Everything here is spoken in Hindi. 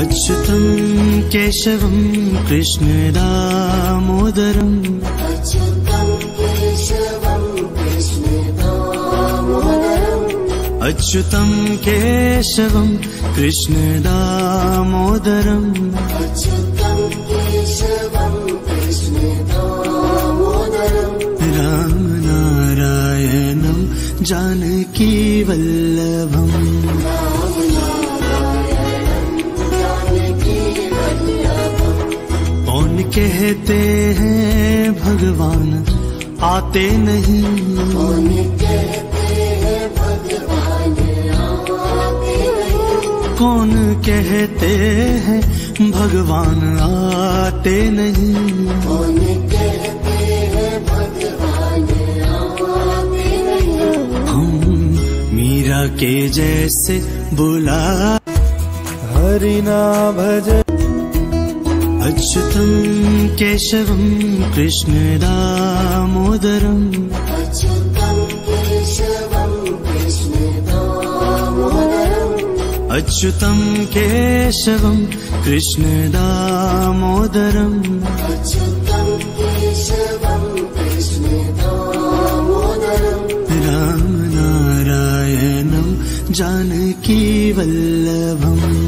अच्युतं केशवं कृष्ण दामोदरम् अच्युतं केशवं कृष्ण दामोदरम् राम नारायणं जानकी वल्लभम् कौन कहते हैं भगवान आते नहीं, कौन कहते हैं भगवान आते नहीं, हम मीरा के जैसे बुला हरि ना भज। अच्युतं केशवं कृष्ण दामोदरम् अच्युतं केशवं कृष्ण दामोदरम् राम नारायणं जानकी वल्लभम्।